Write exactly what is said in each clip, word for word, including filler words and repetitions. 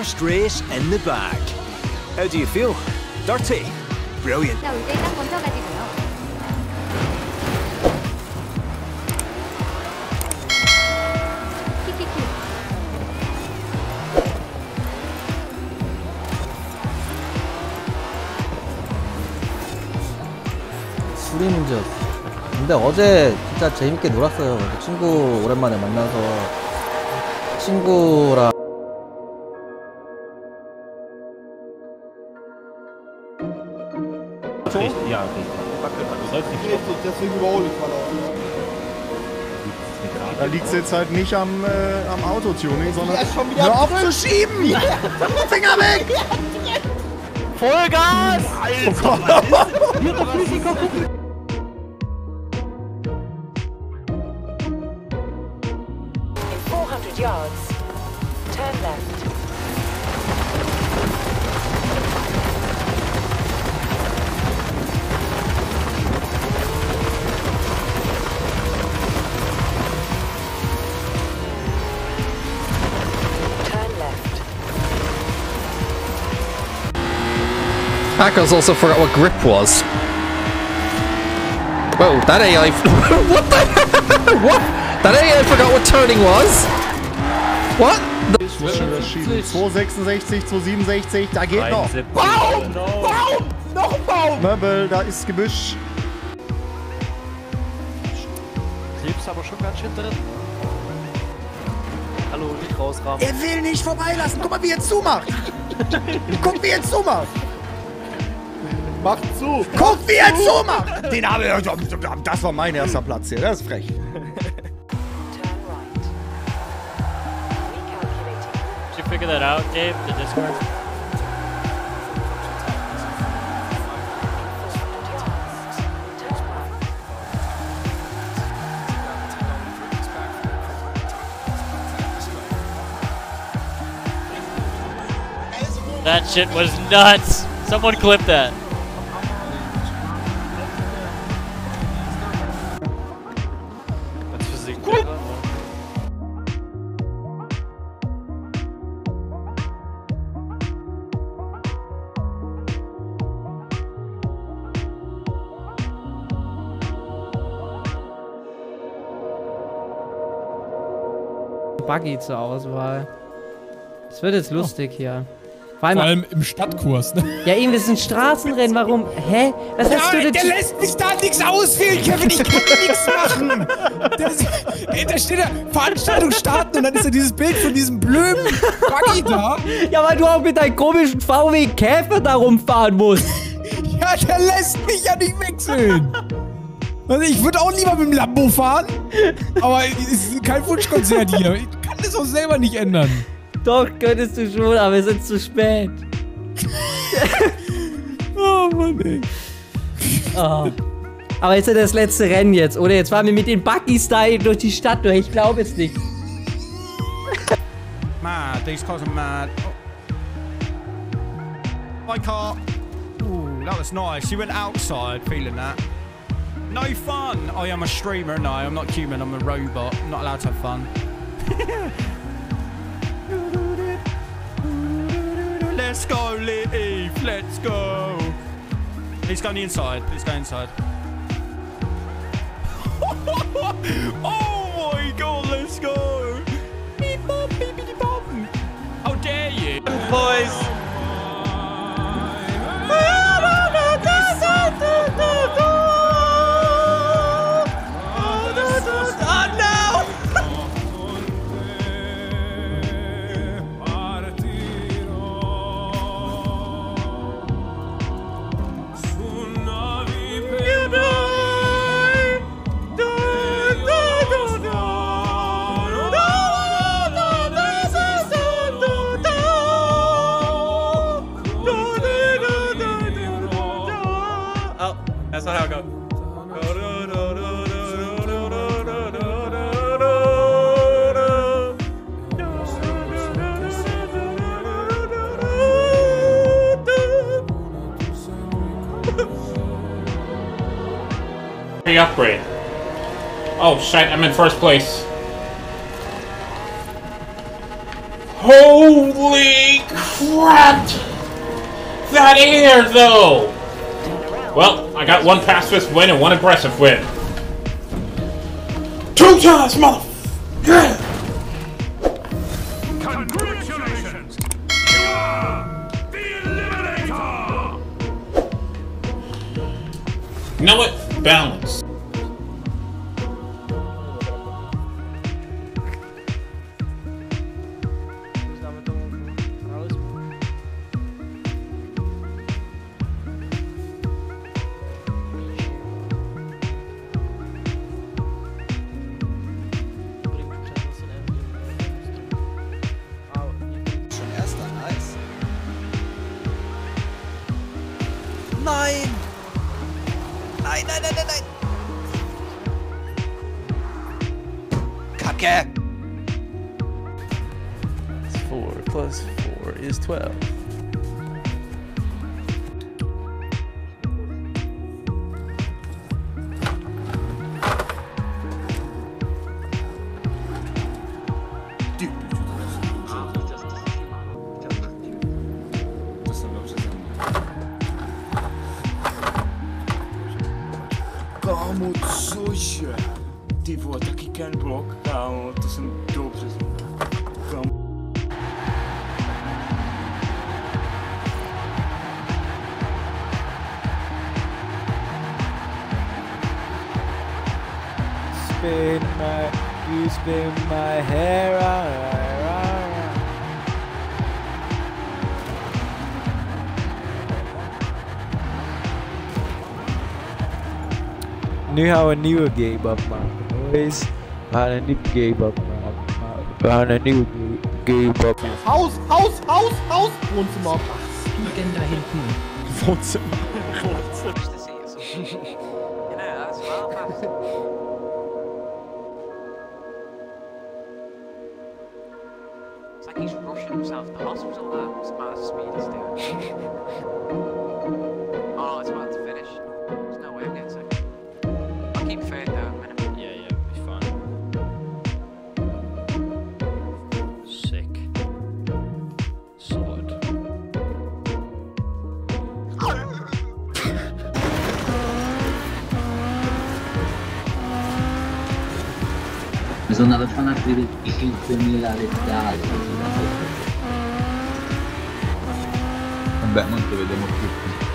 first race in the bag. How do you feel? Dirty? Brilliant. 자, 올 때 딱 멈춰가지고요. 키키키. 술이 문제였어. 근데 어제 진짜 재밌게 놀았어요. 친구 오랜만에 만나서 친구랑 Ja, okay. Du sollst nicht. Deswegen überhole ich mal. Da liegt es jetzt halt nicht am, äh, am Autotuning, sondern hör auf zu schieben! Ja. Finger weg! Vollgas! Alter! In four hundred yards, turn left. Hackers also forgot what grip was. Whoa, that A I... What the... What? That A I forgot what turning was? What? zweihundertsechsundsechzig, zweihundertsiebenundsechzig, da geht noch. Baum! Baum! Noch ein Baum! Möbel, da ist Gebüsch. Klebst aber schon ganz schön drin. Hallo, nicht rausrahmen. Er will nicht vorbeilassen. Guck mal, wie er zumacht. Guck, wie er zumacht. Macht zu. Guck, wie er zumacht. Den habe ich... Das war mein erster Platz hier. Das ist frech. Did you figure that out, Gabe? The Discord? That shit was nuts! Someone clip that. That's Physik. Buggy zur Auswahl. Es wird jetzt lustig oh. hier. Vor allem, Vor allem im Stadtkurs, ne? Ja, eben, das ist ein Straßenrennen. Warum? Hä? Was ja, hast du denn? Der lässt mich da nichts auswählen, Kevin. Ich kann nichts machen. Das, ey, da steht da Veranstaltung starten und dann ist da dieses Bild von diesem blöden Buggy da. Ja, weil du auch mit deinem komischen V W Käfer da rumfahren musst. Ja, der lässt mich ja nicht wechseln. Also ich würde auch lieber mit dem Lambo fahren. Aber es ist kein Wunschkonzert hier. Ich kann das auch selber nicht ändern. Doch, könntest du schon, aber es ist zu spät. Oh Mann, ey. Oh. Aber ist ja das letzte Rennen jetzt, oder? Jetzt fahren wir mit den Buggy-Style durch die Stadt durch. Ich glaube es nicht. Mad, these cars are mad. Oh. My car. Ooh, that was nice. You went outside feeling that. No fun. I am a streamer. No, I'm not human. I'm a robot. I'm not allowed to have fun. Let's go, Lee. Let's go. He's going inside. He's going inside. Oh my god, let's go. Beep bop, beep beep bop. How dare you? Boys. That's not how it goes. The upgrade. Oh shit, I'm in first place. Holy crap! That air, though! Well, I got one pacifist win and one aggressive win. Two times, mother... Yeah! Congratulations! You are the Eliminator! You know what? Balance. Nein! Nein, nein, nein, nein, nein! Kacke! Four plus four is twelve. Kámo, cože? Ty vole, taky Ken Block, kámo, to jsem dobře kámo. Spin my, you spin my hair around. Nu gaan we een nieuwe game afmaken, boys. We gaan een nieuwe game afmaken. We gaan een nieuwe game afmaken. Haus, Haus, Haus, Haus! Wohnzimmer. Ich denn da hinten. Wohnzimmer. It's like he's rushing himself to the hospital there. It's about as speed as doing. Oh, it's about to finish. There's no way I'm getting second. I'll keep faith though, minimum. Yeah, yeah, be fine. Sick. Solid. Mi sono andato a fare altri venticinquemila lettali. Vabbè, non ti vediamo più.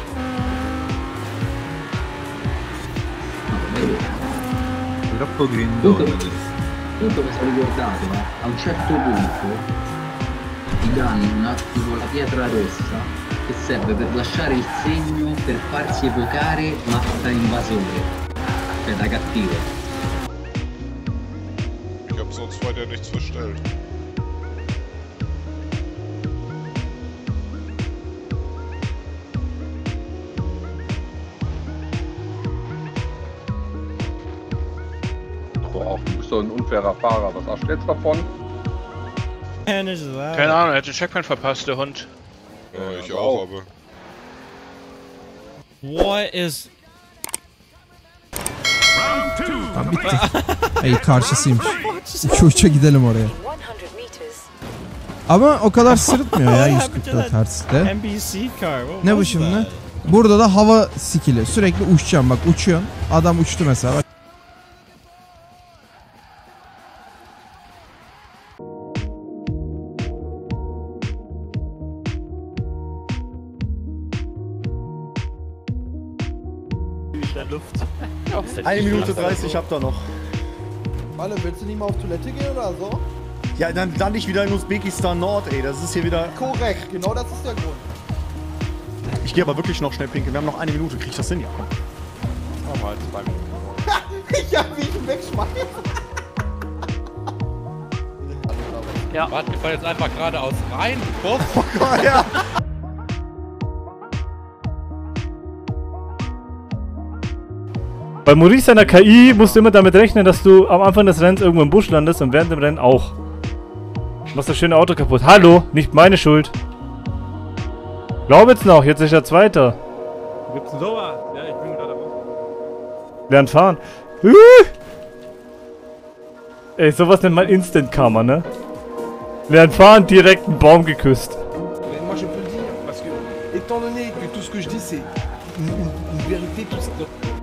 Troppo grindone. Tutto mi sono ricordato, ma a un certo punto ti danno una, tipo la pietra rossa che serve per lasciare il segno per farsi evocare Matta Invasore, cioè da cattivo. Ich hab sonst weiter nichts verstellt. Boah, du bist doch ein unfairer Fahrer. Was hast du jetzt davon? Keine Ahnung, er hat den Checkpoint verpasst, der Hund. Ja, ich auch, aber... What is... Tamam bitti. Hayır karşısıymış. Uça uça gidelim oraya. Ama o kadar sırıtmıyor ya yüz kırk dört Hz'de. N B C car. Ne bu şimdi? Burada da hava skill'i. Sürekli uçacağım bak uçuyorsun. Adam uçtu mesela. Bak. Eine Minute dreißig habt ihr noch. Walle, willst du nicht mal auf Toilette gehen oder so? Ja, dann lande ich wieder in Usbekistan Nord, ey. Das ist hier wieder... Korrekt, genau das ist der Grund. Ich gehe aber wirklich noch schnell pinkeln. Wir haben noch eine Minute. Krieg ich das hin? Ja, komm. Oh, mal zwei Minuten. Ich hab mich wegschmeißen. Ja. Warte, wir fahren jetzt einfach geradeaus rein. Kurz. Oh Gott, ja. Bei Maurice seiner K I musst du immer damit rechnen, dass du am Anfang des Rennens irgendwo im Busch landest und während dem Rennen auch. Du machst das schöne Auto kaputt. Hallo, nicht meine Schuld. Glaub jetzt noch, jetzt ist er Zweiter. Gibt's denn sowas? Ja, ich bin gerade raus. Lernt fahren. Ey, sowas nennt man Instant Karma, ne? Während fahren direkt einen Baum geküsst. Mais moi je peux le dire, parce que, étant donné que tout ce que je dis c'est une, une, une vérité, tout ça.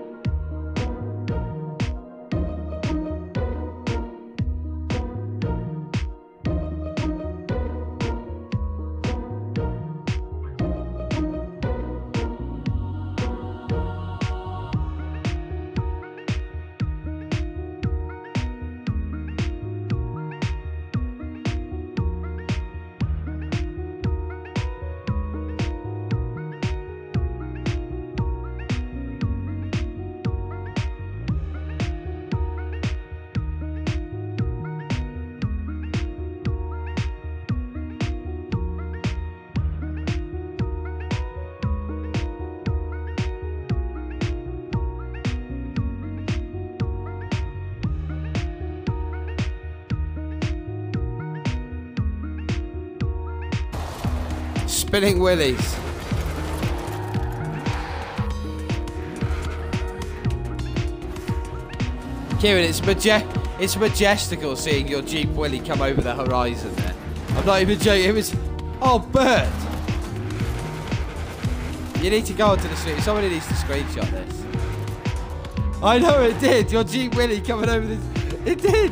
Spinning willies. Kieran, it's maje it's majestical seeing your Jeep Willy come over the horizon there. I'm not even joking, it was... Oh, bird! You need to go onto the street, somebody needs to screenshot this. I know it did, your Jeep Willy coming over this... It did!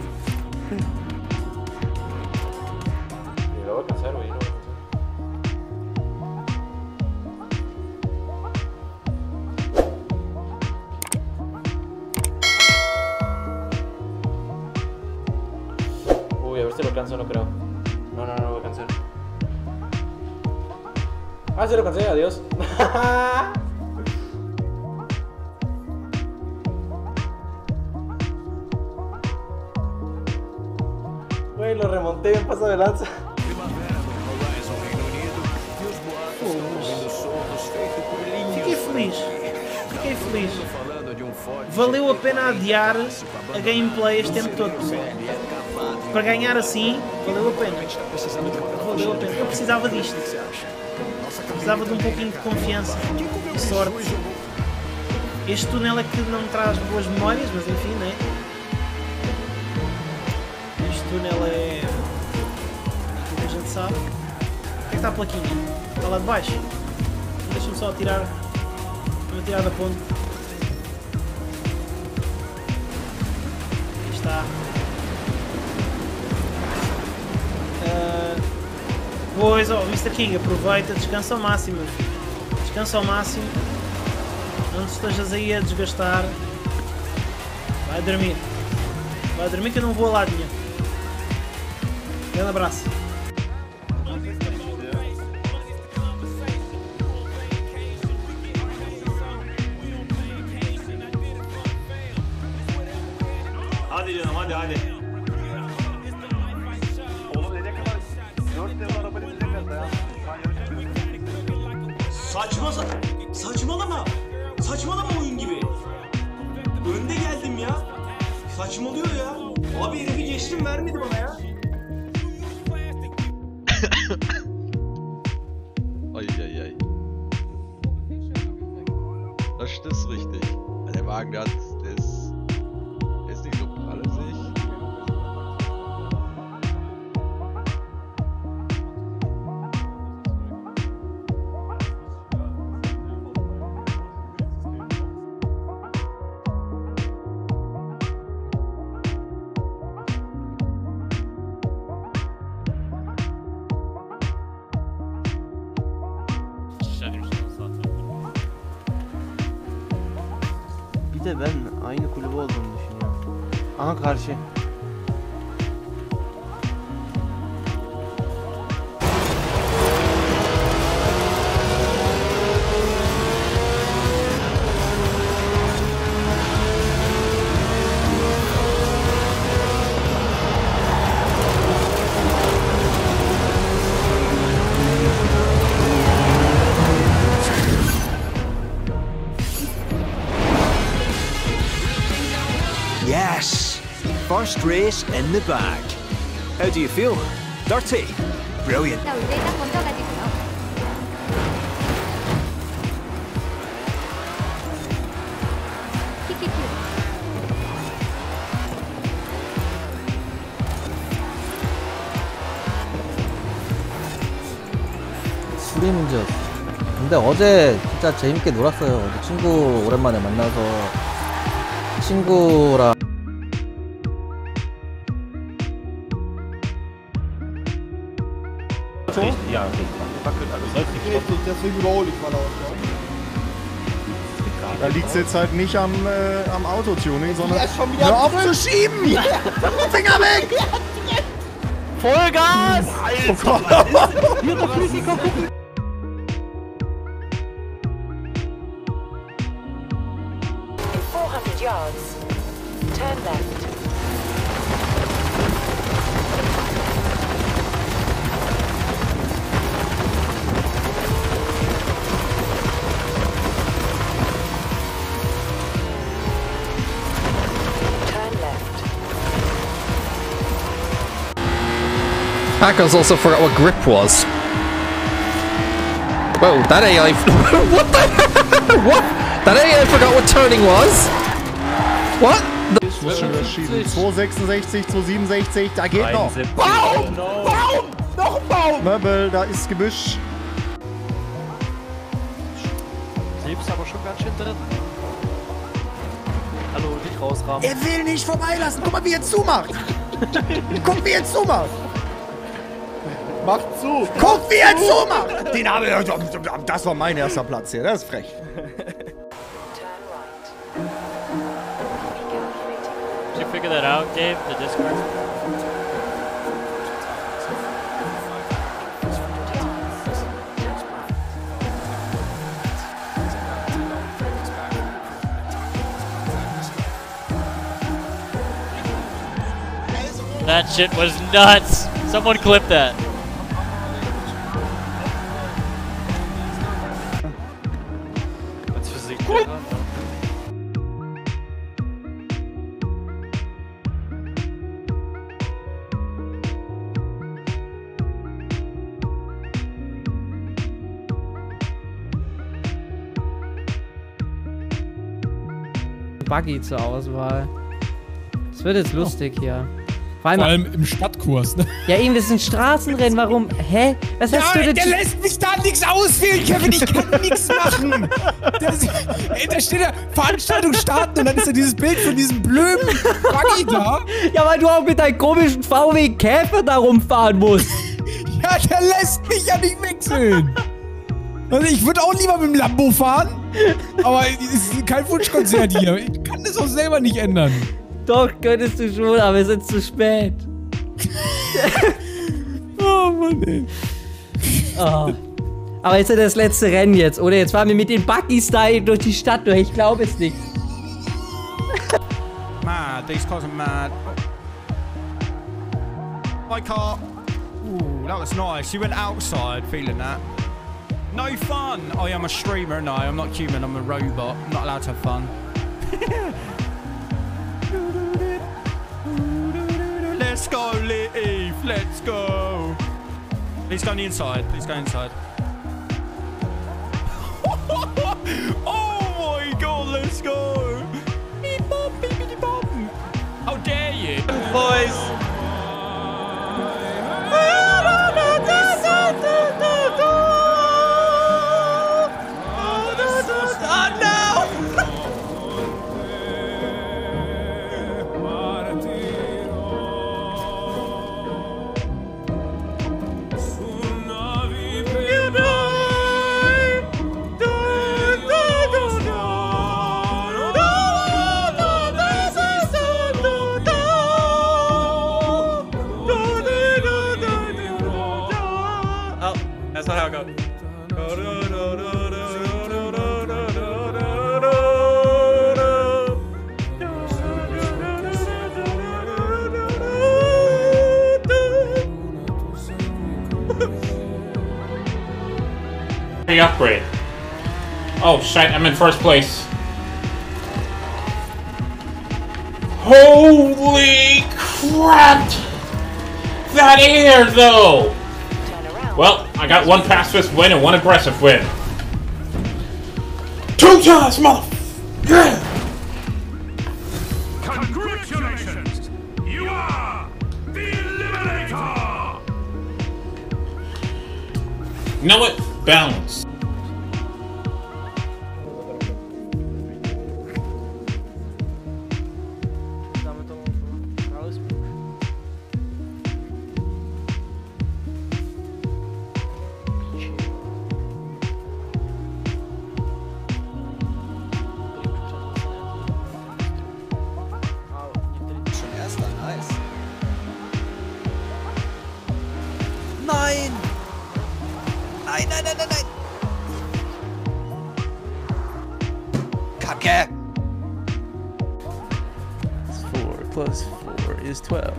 Uy, a ver si lo alcanzo, no creo. No, no, no lo voy a alcanzar. Ah, sí lo alcancé, adiós. Güey, lo remonté en paso de lanza. Fiquei feliz. Fiquei feliz. Valeu a pena adiar a gameplay este tempo todo, pessoal. Para ganhar assim, valeu a pena. Valeu a pena. Eu precisava disto. Precisava de um pouquinho de confiança e sorte. Este túnel é que não me traz boas memórias, mas enfim, né? Este túnel é... como a gente sabe. Onde é que está a plaquinha? Está lá de baixo. Deixa-me só tirar... vou tirar da ponte. Aqui está. Uh, pois, ó, oh, mister King, aproveita, descansa ao máximo. Descansa ao máximo. Não te estejas aí a desgastar. Vai dormir. Vai dormir que eu não vou a lado nenhum. Grande abraço. Hadi canım, hadi hadi. Oğlum ne kadar dört yıl araba ne kadar ya? Saçma sa saçmalama. Saçmalama oyun gibi. Önde geldim ya. Saçmalıyor ya. Abi herifi geçtim vermedi bana ya. Ai, ai, ai. Das ist richtig. Der Wagen, der, hat, der, ist, der ist nicht so prallesig. Bir de ben aynı kulübe olduğunu düşünüyorum. Aha karşı. Yes! First race in the bag. How do you feel? Dirty? Brilliant. 수리 문제였어. 근데 어제 진짜 재밌게 놀았어요. 어제 친구 오랜만에 만나서 친구랑 Ja, deswegen überhole ich mal aus. Da liegt es jetzt halt nicht am, äh, am Autotuning, sondern Ja, schon wieder hör auf drin. zu schieben! Ja. Finger weg! Vollgas! Alter! Hier doch Risiko gucken! four hundred yards. Turn left. Hackers also forgot what grip was. Whoa, that A I... What the... What? That A I forgot what turning was? What? Ich muss schon überschieben. zwei sechsundsechzig, zwei siebenundsechzig, da geht noch. Baum! Baum! Noch ein Baum! Möbel, da ist Gebüsch. Selbst aber schon ganz schön drin. Hallo, nicht rausrahmen. Er will nicht vorbeilassen. Guck mal, wie er zumacht. Guck, wie er zumacht. Macht zu! Guck, wie er zumacht! Den habe ich... Das war mein erster Platz hier. Das ist frech. Did you figure that out, Dave? The Discord? That shit was nuts! Someone clip that. Als Physiklehrer. Buggy zur Auswahl. Das wird jetzt lustig hier. Vor allem, Vor allem im Stadtkurs, ne? ja, eben, das ist ein Straßenrennen. Warum? Hä? Was hast Ja, du denn? der lässt mich da nichts auswählen, Kevin. Ich kann nichts machen. Das, ey, da steht da, Veranstaltung starten und dann ist da dieses Bild von diesem blöden Buggy da. Ja, weil du auch mit deinem komischen V W Käfer da rumfahren musst. Ja, der lässt mich ja nicht wechseln. Also ich würde auch lieber mit dem Lambo fahren, aber es ist kein Wunschkonzert hier. Ich kann das auch selber nicht ändern. Doch, könntest du schon, aber es ist zu spät. Oh Mann, ey. Oh. Aber ist ja das letzte Rennen jetzt, oder? Jetzt fahren wir mit den Buggys da durch die Stadt durch. Ich glaube es nicht. Mad, these cars are mad. My car. Ooh, that was nice. You went outside feeling that. No fun. I am a streamer. No, I'm not human. I'm a robot. I'm not allowed to have fun. Let's go, Leaf. Let's go. Please go on the inside. Please go inside. Oh my god, let's go. Beep bop, beep beep bop. How dare you? Boys. That's not how it goes. The upgrade. Oh shit, I'm in first place. Holy crap! That air though! Well, I got one pacifist win and one aggressive win. Two times, mother... Yeah! Congratulations! You are the Eliminator! You know what? balance. Nein! Nein, nein, nein, nein, nein! Kacke! Four plus four is twelve.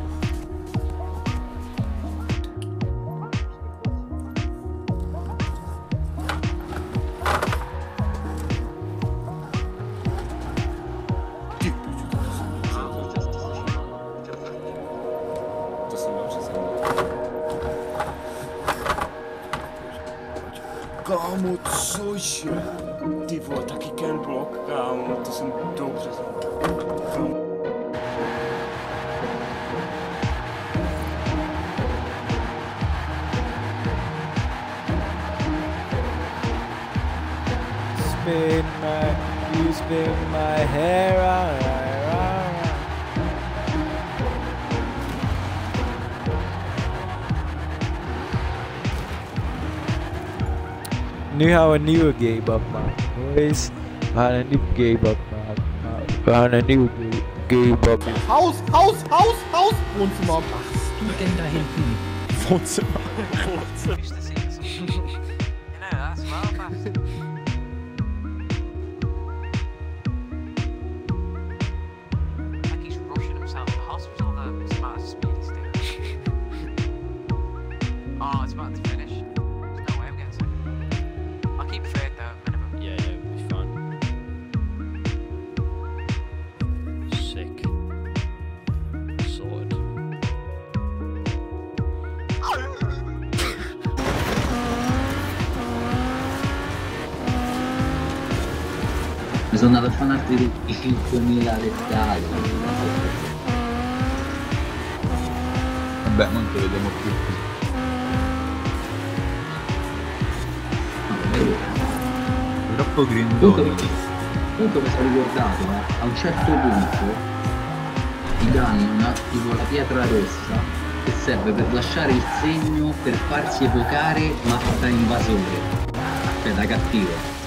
Kámo, cože? Ty vole, taky Ken Block, kámo, to jsem dobře znal. Spin my, you spin my hair around, around. Nu gaan we een nieuwe game opmaken, boys. We gaan een nieuwe game opmaken. We gaan een nieuwe game opmaken. Haus, Haus, Haus, Haus! Wohnzimmer. Was hast du denn da hinten? Wohnzimmer. Wohnzimmer. You know, that's well fast. Like he's rushing himself to the hospital though. It's about as speed he's doing. Oh, it's about to finish. There's no way I'm getting second. I'll keep third though, minimum. Yeah, yeah, it'll be fun. Sick. Sorted. Mi sono andato a fare un altro di cinquemila lettali. Vabbè, non te vediamo più. È troppo grindone. Comunque, comunque mi sono ricordato, eh, a un certo punto ti danno una, tipo la pietra rossa che serve per lasciare il segno per farsi evocare ma da invasore, cioè da cattivo.